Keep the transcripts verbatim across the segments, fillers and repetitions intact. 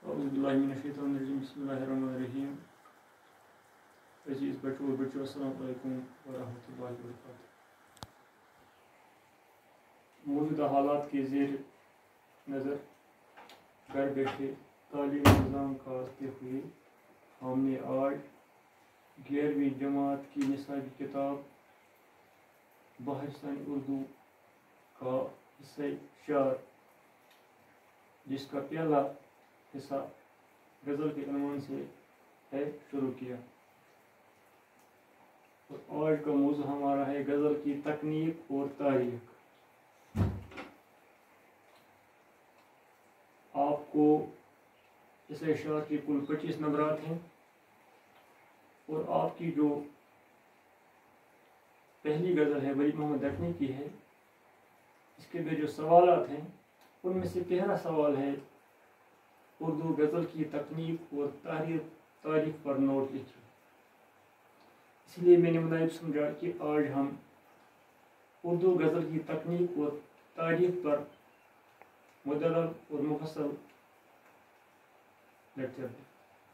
اعوذ باللہ من الشیطان الرجیم بسم اللہ الرحمن الرحیم عزیز بچوں اور بچوں السلام علیکم ورحمۃ اللہ وبرکاتہ۔ موجودہ حالات کے زیر نظر گھر بیٹھے تعلیمی نظام کا آتے ہوئے ہم نے آج گیارہویں جماعت کی نصابی کتاب بحث اردو کا حصہ شعر جس کا پہلا حصہ غزل کے عنوان سے ہے شروع کیا، اور آج کا موضوع ہمارا ہے غزل کی تکنیک اور تاریخ۔ آپ کو اس اشعار کے کل پچیس نمبرات ہیں، اور آپ کی جو پہلی غزل ہے ولی محمد دکنی کی ہے، اس کے بھی جو سوالات ہیں ان میں سے پہلا سوال ہے اردو غزل کی تکنیک اور تاریخ تاریخ پر نوٹ لکھی۔ اس لیے میں نے مناسب سمجھا کہ آج ہم اردو غزل کی تکنیک اور تاریخ پر مدلل اور مفصل لیکچر دیں،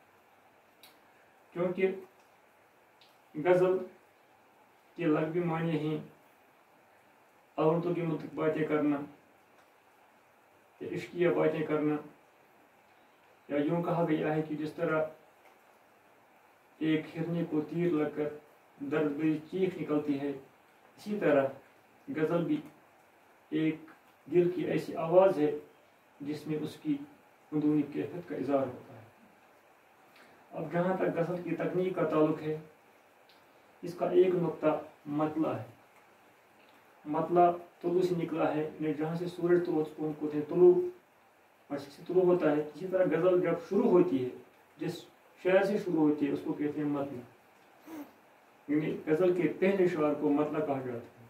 کیونکہ غزل کے لغوی معنی ہیں عورتوں کے متعلق باتیں کرنا یا عشقیہ باتیں کرنا، یا یوں کہا گیا ہے کہ جس طرح ایک ہرنے کو تیر لگ کر درد بھری چیخ نکلتی ہے، اسی طرح غزل بھی ایک دل کی ایسی آواز ہے جس میں اس کی اندرونی کیفیت کا اظہار ہوتا ہے۔ اب جہاں تک غزل کی تکنیک کا تعلق ہے، اس کا ایک نقطہ مطلع ہے۔ مطلع طلوع سے نکلا ہے، جہاں سے سورج طلوع کو طلوع اور سے طلوع ہوتا ہے، اسی طرح غزل جب شروع ہوتی ہے، جس شعر سے شروع ہوتی ہے اس کو کہتے ہیں مطلع، یعنی غزل کے پہلے شعر کو مطلع کہا جاتا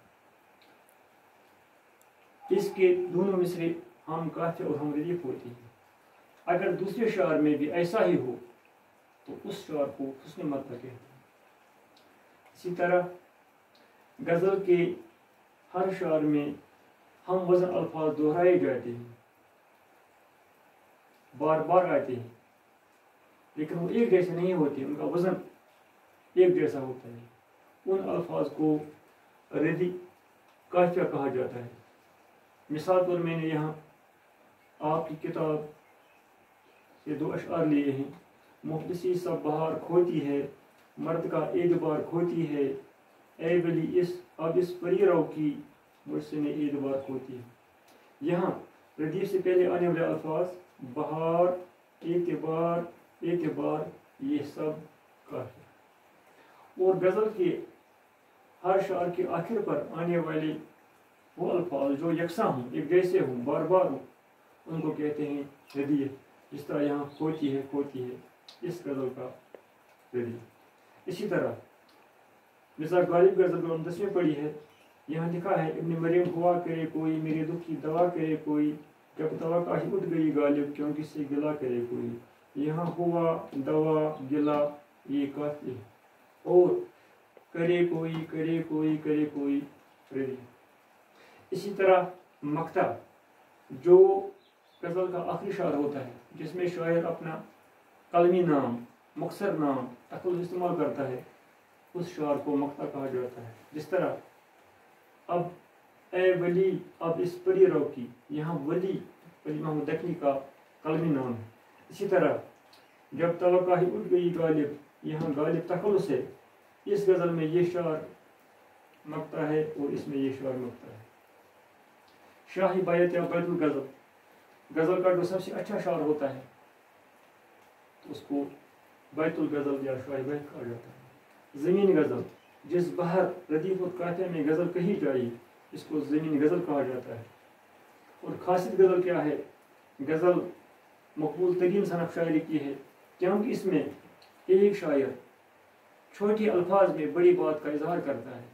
ہے۔ اس کے دونوں مصرے ہم قافیہ اور ہم ردیف ہوتی ہیں۔ اگر دوسرے شعر میں بھی ایسا ہی ہو تو اس شعر کو حسن مطلع کہتے ہیں۔ اسی طرح غزل کے ہر شعر میں ہم وزن الفاظ دہرائے جاتے ہیں، بار بار آتے ہیں، لیکن وہ ایک جیسے نہیں ہوتے، ان کا وزن ایک جیسا ہوتا ہے۔ ان الفاظ کو ردی قافیہ کہا جاتا ہے۔ مثال طور میں نے یہاں آپ کی کتاب سے دو اشعار لیے ہیں۔ مفلسی سب بہار کھوتی ہے، مرد کا اعتبار کھوتی ہے، اے ولی اس اب اس پری رو کی مجھ سے نے اعتبار کھوتی ہے۔ یہاں ردیف سے پہلے آنے والے الفاظ بہار، اعتبار، اعتبار یہ سب کافی، اور غزل کے ہر شعر کے آخر پر آنے والے وہ الفاظ جو یکساں ہوں، ایک جیسے ہوں، بار بار ہوں، ان کو کہتے ہیں ردیف۔ جس طرح یہاں کھوتی ہے کھوتی ہے اس غزل کا ردیف۔ اسی طرح مرزا غالب غزل جو ہم دسویں پڑھی ہے، یہاں لکھا ہے ابن مریم ہوا کرے کوئی، میرے دکھ کی دوا کرے کوئی، جب توقع ہی اٹھ گئی غالب کیوں کس سے گلا کرے کوئی۔ یہاں ہوا، دوا، گلا یہ کافی ہے، اور کرے کوئی کرے کوئی کرے کوئی ردیف۔ اسی طرح مقطع جو غزل کا آخری شعر ہوتا ہے، جس میں شاعر اپنا قلمی نام، مختصر نام تخلص استعمال کرتا ہے، اس شعر کو مقطع کہا جاتا ہے۔ جس طرح اب اے ولی اب اس پری رو کی، یہاں ولی ولی محمد دکنی کا قلمی نام ہے۔ اسی طرح جب توقع ہی اٹھ گئی غالب، یہاں غالب تخلص ہے، اس غزل میں یہ شعر مقطع ہے اور اس میں یہ شعر مقطع ہے۔ شاہی بیت یا بیت الغزل، غزل کا جو سب سے اچھا شعر ہوتا ہے تو اس کو بیت الغزل یا شاہی بیت کہا جاتا ہے۔ زمین غزل، جس بہر ردیف اور قافیہ میں غزل کہی جائے اس کو زمین غزل کہا جاتا ہے۔ اور خاصیت غزل کیا ہے؟ غزل مقبول ترین صنف شاعری کی ہے، کیونکہ اس میں ایک شاعر چھوٹے الفاظ میں بڑی بات کا اظہار کرتا ہے،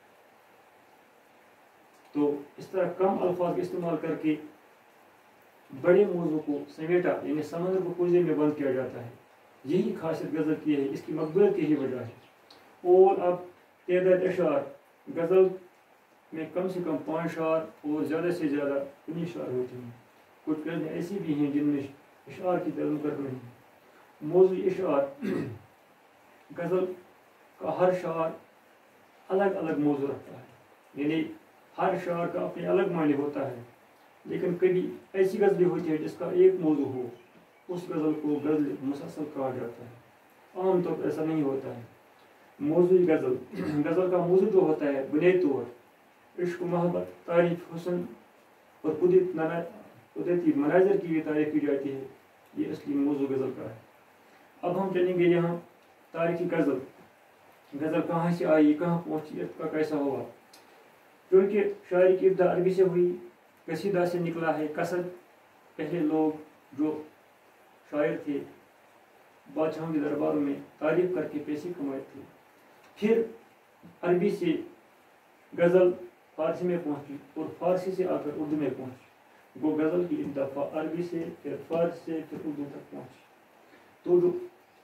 تو اس طرح کم الفاظ کا استعمال کر کے بڑے موضوع کو سمیٹا، یعنی سمندر کو کوزے میں بند کیا جاتا ہے۔ یہی خاصیت غزل کی ہے، اس کی مقبولیت کی ہی وجہ ہے۔ اور اب تعداد اشعار، غزل میں کم سے کم پانچ شعر اور زیادہ سے زیادہ انیس شعر ہوتے ہیں۔ کچھ غزلیں ایسی بھی ہیں جن میں اشعار کی طرف کر رہے ہیں. موضوع اشعار غزل کا ہر شعر الگ الگ موضوع رکھتا ہے، یعنی ہر شعر کا اپنے الگ معنی ہوتا ہے، لیکن کبھی ایسی غزلیں ہوتی ہے جس کا ایک موضوع ہو، اس غزل کو غزل مسلسل کہا جاتا ہے. عام طور پر ایسا نہیں ہوتا ہے. موضوع غزل غزل کا موضوع جو ہوتا ہے بنیادی طور عشق و محبت، تعریف، حسن اور قدرت قدرتی مناظر کی بھی تعریف کی جاتی ہے. یہ اصلی موضوع غزل کا ہے. اب ہم چلیں گے یہاں تاریخی غزل. غزل کہاں سے آئی، کہاں پہنچی، اس کا کیسا ہوا. کیونکہ شاعری کی ابتدا عربی سے ہوئی، قصیدہ سے نکلا ہے. قصد پہلے لوگ جو شاعر تھے بادشاہوں کے درباروں میں تعریف کر کے پیسے کمائے تھے. پھر عربی سے غزل فارسی میں پہنچی اور فارسی سے آ کر اردو میں پہنچی. وہ غزل کی ابتدا عربی سے، پھر فارسی سے، پھر اردو تک پہنچی. تو جو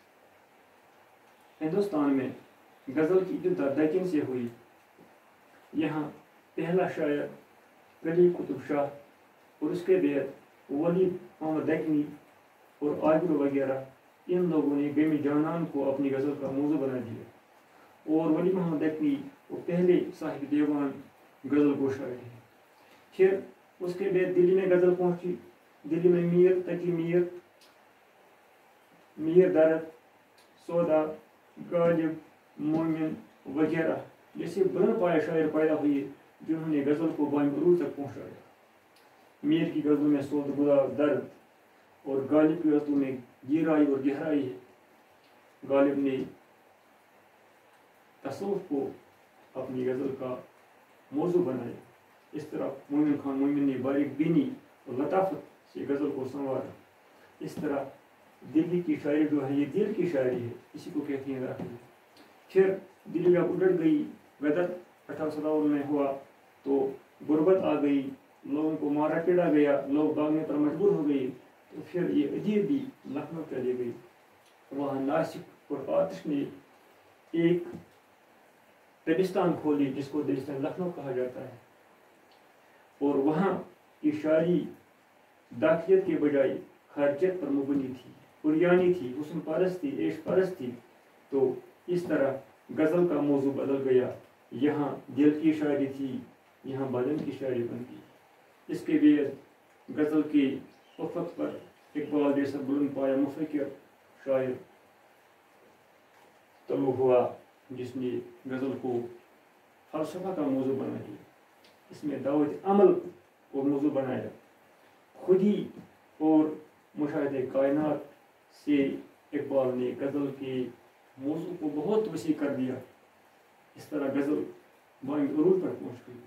ہندوستان میں غزل کی ابتدا دکن سے ہوئی، یہاں پہلا شاعر قلی قطب شاہ اور اس کے بعد ولی محمد دکنی اور عابر وغیرہ، ان لوگوں نے غم جانان کو اپنی غزل کا موضوع بنا دیا. اور ولی محمد دکنی وہ پہلے صاحب دیوان غزل گو شاعر ہیں. پھر اس کے بعد دلی میں غزل پہنچی. دلی میں میر تقی میر میر درد، سودا، غالب، مومن وغیرہ جیسے بلند پایہ شاعر پیدا ہوئے جنہوں نے غزل کو بام عروج تک پہنچایا. میر کی غزلوں میں سود، گلاب، درد، اور غالب کی غزلوں میں گہرائی اور گہرائی ہے. غالب نے تصوف کو اپنی غزل کا موضوع بنایا. اس طرح مومن خان مومن نے باریک بینی اور لطافت سے غزل کو سنوارا. اس طرح دلی کی شاعری جو ہے یہ دل کی شاعری ہے، اسی کو کہتے ہیں راکھی. پھر دلی جب اجڑ گئی، غدر اٹھارہ سو ستاون میں ہوا تو غربت آ گئی، لوگوں کو مارا پیٹا گیا، لوگ بھاگنے پر مجبور ہو گئے. تو پھر یہ ادیب بھی لکھنؤ چلی گئی. وہاں ناسک اور آتش نے ایک دبستان کھولی جس کو دبستان لکھنؤ کہا جاتا ہے. اور وہاں کی شاعری داخلیت کے بجائے خارجیت پر مبنی تھی، عریانی تھی، حسن پرست تھی، عیش پرست تھی. تو اس طرح غزل کا موضوع بدل گیا. یہاں دل کی شاعری تھی، یہاں بدن کی شاعری بن گئی. اس کے بعد غزل کے افق پر اقبال جیسا بلند پایہ مفکر شاعر طلوع ہوا جس نے غزل کو فلسفہ کا موضوع بنا دیا. اس میں دعوت عمل کو موضوع بنایا. خودی اور مشاہدہ کائنات سے اقبال نے غزل کے موضوع کو بہت وسیع کر دیا. اس طرح غزل بام عروج پر پہنچ گئی.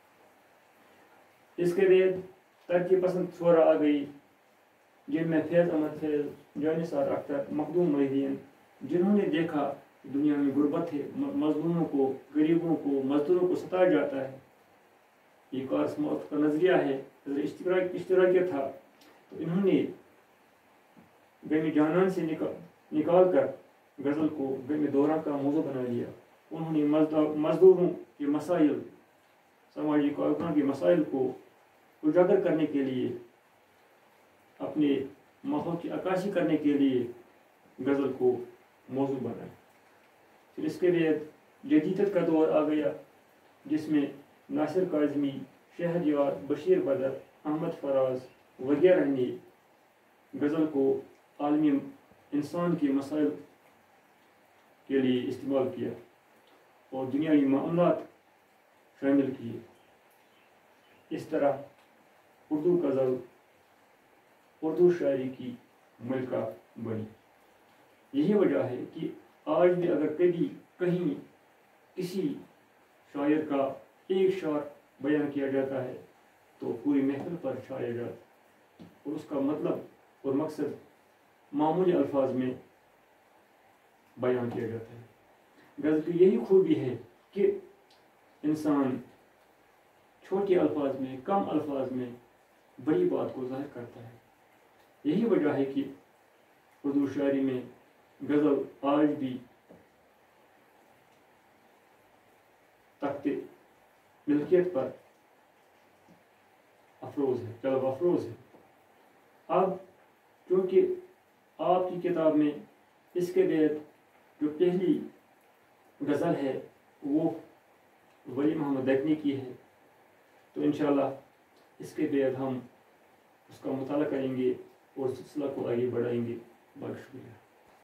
اس کے بعد ترقی پسند شعرا آ گئی جن میں فیض احمد فیض، جانثار اختر، مخدوم محی الدین، جنہوں نے دیکھا کہ دنیا میں غربت ہے، مظلوموں کو، غریبوں کو، مزدوروں کو ستایا جاتا ہے. یہ کارس موت کا نظریہ ہے، اشتراک اشتراکیہ تھا. تو انہوں نے غم جانان سے نکال نکال کر غزل کو غم دورہ کا موضوع بنا لیا. انہوں نے مزدوروں کے مسائل، سماجی کارکنوں کے مسائل کو اجاگر کرنے کے لیے، اپنے ماحول کی عکاسی کرنے کے لیے غزل کو موضوع بنایا. پھر اس کے بعد جدیدت کا دور آ گیا جس میں ناصر کاظمی، شہریار، بشیر بدر، احمد فراز وغیرہ نے غزل کو عالمی انسان کے مسائل کے لیے استعمال کیا اور دنیاوی معاملات شامل کیے. اس طرح اردو غزل اردو شاعری کی ملکہ بنی. یہی وجہ ہے کہ آج بھی اگر کبھی کہیں کسی شاعر کا ایک شعر بیان کیا جاتا ہے تو پوری محفل پر چھایا جاتا ہے اور اس کا مطلب اور مقصد معمولی الفاظ میں بیان کیا جاتا ہے. غزل کی یہی خوبی ہے کہ انسان چھوٹے الفاظ میں، کم الفاظ میں بڑی بات کو ظاہر کرتا ہے. یہی وجہ ہے کہ اردو شاعری میں غزل آج بھی تخت ملکیت پر افروز ہے، طلب افروز ہے. اب چونکہ چونکہ آپ کی کتاب میں اس کے بعد جو پہلی غزل ہے وہ ولی محمد دیکھنے کی ہے، تو انشاءاللہ اس کے بعد ہم اس کا مطالعہ کریں گے اور سلسلہ کو آگے بڑھائیں گے۔ بہت شکریہ۔